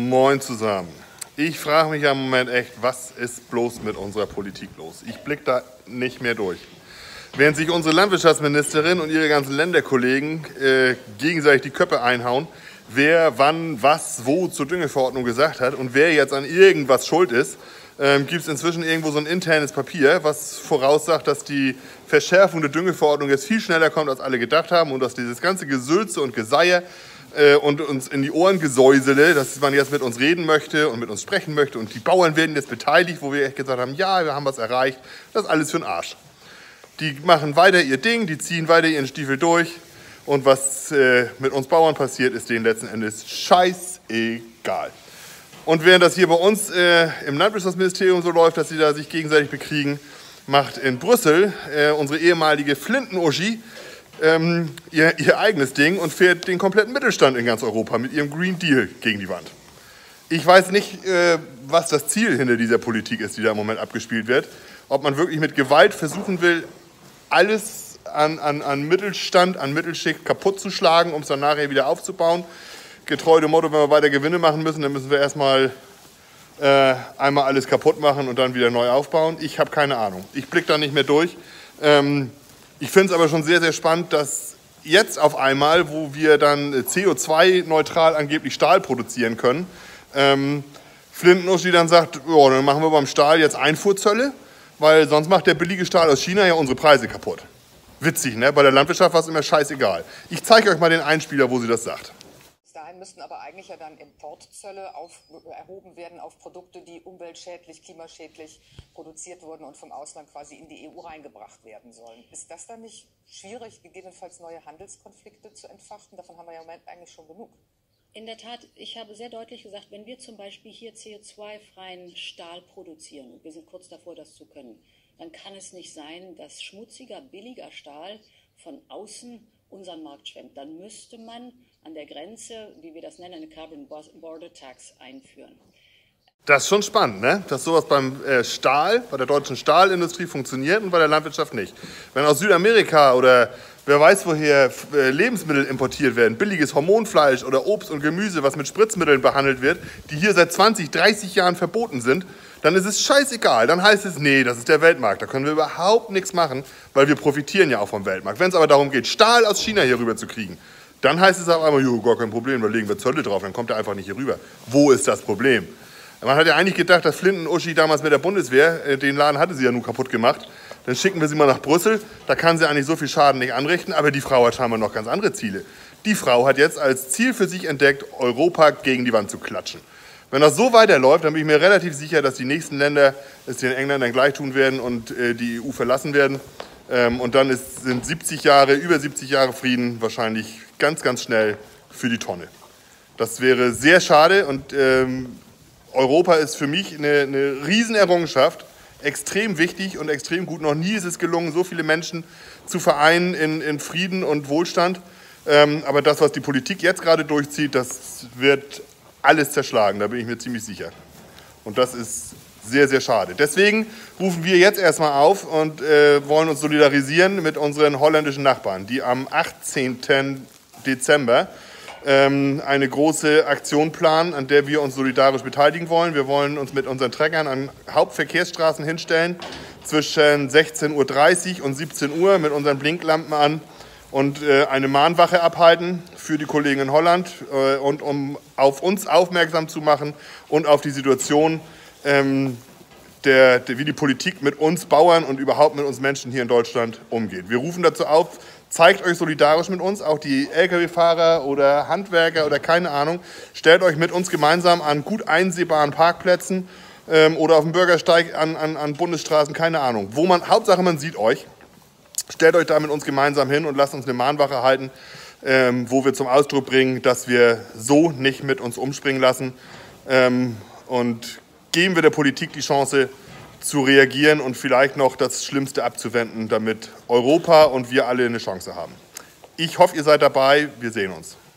Moin zusammen. Ich frage mich ja im Moment echt, was ist bloß mit unserer Politik los? Ich blicke da nicht mehr durch. Während sich unsere Landwirtschaftsministerin und ihre ganzen Länderkollegen gegenseitig die Köpfe einhauen, wer wann was wo zur Düngeverordnung gesagt hat und wer jetzt an irgendwas schuld ist, gibt es inzwischen irgendwo so ein internes Papier, was voraussagt, dass die Verschärfung der Düngeverordnung jetzt viel schneller kommt, als alle gedacht haben und dass dieses ganze Gesülze und Geseier und uns in die Ohren gesäusele, dass man jetzt mit uns reden möchte und mit uns sprechen möchte und die Bauern werden jetzt beteiligt, wo wir echt gesagt haben, ja, wir haben was erreicht, das ist alles für den Arsch. Die machen weiter ihr Ding, die ziehen weiter ihren Stiefel durch und was mit uns Bauern passiert, ist denen letzten Endes scheißegal. Und während das hier bei uns im Landwirtschaftsministerium so läuft, dass sie da sich gegenseitig bekriegen, macht in Brüssel unsere ehemalige Flinten-Uschi ihr eigenes Ding und fährt den kompletten Mittelstand in ganz Europa mit ihrem Green Deal gegen die Wand. Ich weiß nicht, was das Ziel hinter dieser Politik ist, die da im Moment abgespielt wird. Ob man wirklich mit Gewalt versuchen will, alles an Mittelstand, an Mittelschicht kaputt zu schlagen, um es dann nachher wieder aufzubauen. Getreu dem Motto, wenn wir weiter Gewinne machen müssen, dann müssen wir erstmal einmal alles kaputt machen und dann wieder neu aufbauen. Ich habe keine Ahnung. Ich blicke da nicht mehr durch. Ich finde es aber schon sehr, sehr spannend, dass jetzt auf einmal, wo wir dann CO2-neutral angeblich Stahl produzieren können, Flinten-Uschi dann sagt, oh, dann machen wir beim Stahl jetzt Einfuhrzölle, weil sonst macht der billige Stahl aus China ja unsere Preise kaputt. Witzig, ne? Bei der Landwirtschaft war es immer scheißegal. Ich zeige euch mal den Einspieler, wo sie das sagt. Bis dahin müssten aber eigentlich ja dann Importzölle erhoben werden auf Produkte, die umweltschädlich, klimaschädlich produziert wurden und vom Ausland quasi in die EU reingebracht werden sollen. Ist das dann nicht schwierig, gegebenenfalls neue Handelskonflikte zu entfachen? Davon haben wir ja im Moment eigentlich schon genug. In der Tat, ich habe sehr deutlich gesagt, wenn wir zum Beispiel hier CO2-freien Stahl produzieren, und wir sind kurz davor, das zu können, dann kann es nicht sein, dass schmutziger, billiger Stahl von außen unseren Markt schwemmt. Dann müsste man an der Grenze, wie wir das nennen, eine Carbon Border Tax einführen. Das ist schon spannend, ne? Dass sowas beim Stahl, bei der deutschen Stahlindustrie funktioniert und bei der Landwirtschaft nicht. Wenn aus Südamerika oder wer weiß woher Lebensmittel importiert werden, billiges Hormonfleisch oder Obst und Gemüse, was mit Spritzmitteln behandelt wird, die hier seit 20, 30 Jahren verboten sind, dann ist es scheißegal. Dann heißt es, nee, das ist der Weltmarkt. Da können wir überhaupt nichts machen, weil wir profitieren ja auch vom Weltmarkt. Wenn es aber darum geht, Stahl aus China hier rüber zu kriegen, dann heißt es auf einmal, jo, gar kein Problem, da legen wir Zölle drauf, dann kommt er einfach nicht hier rüber. Wo ist das Problem? Man hat ja eigentlich gedacht, dass Flinten-Uschi damals mit der Bundeswehr, den Laden hatte sie ja nun kaputt gemacht, dann schicken wir sie mal nach Brüssel, da kann sie eigentlich so viel Schaden nicht anrichten, aber die Frau hat scheinbar noch ganz andere Ziele. Die Frau hat jetzt als Ziel für sich entdeckt, Europa gegen die Wand zu klatschen. Wenn das so weiterläuft, dann bin ich mir relativ sicher, dass die nächsten Länder es den Engländern gleich tun werden und die EU verlassen werden. Und dann sind über 70 Jahre Frieden wahrscheinlich ganz, ganz schnell für die Tonne. Das wäre sehr schade und Europa ist für mich eine Riesenerrungenschaft, extrem wichtig und extrem gut. Noch nie ist es gelungen, so viele Menschen zu vereinen in Frieden und Wohlstand. Aber das, was die Politik jetzt gerade durchzieht, das wird alles zerschlagen, da bin ich mir ziemlich sicher. Und das ist sehr, sehr schade. Deswegen rufen wir jetzt erstmal auf und wollen uns solidarisieren mit unseren holländischen Nachbarn, die am 18. Dezember eine große Aktion planen, an der wir uns solidarisch beteiligen wollen. Wir wollen uns mit unseren Treckern an Hauptverkehrsstraßen hinstellen, zwischen 16:30 Uhr und 17 Uhr mit unseren Blinklampen an und eine Mahnwache abhalten für die Kollegen in Holland und um auf uns aufmerksam zu machen und auf die Situation, wie die Politik mit uns Bauern und überhaupt mit uns Menschen hier in Deutschland umgeht. Wir rufen dazu auf, zeigt euch solidarisch mit uns, auch die Lkw-Fahrer oder Handwerker oder keine Ahnung, stellt euch mit uns gemeinsam an gut einsehbaren Parkplätzen oder auf dem Bürgersteig an Bundesstraßen, keine Ahnung. Hauptsache man sieht euch. Stellt euch da mit uns gemeinsam hin und lasst uns eine Mahnwache halten, wo wir zum Ausdruck bringen, dass wir so nicht mit uns umspringen lassen. Und geben wir der Politik die Chance zu reagieren und vielleicht noch das Schlimmste abzuwenden, damit Europa und wir alle eine Chance haben. Ich hoffe, ihr seid dabei. Wir sehen uns.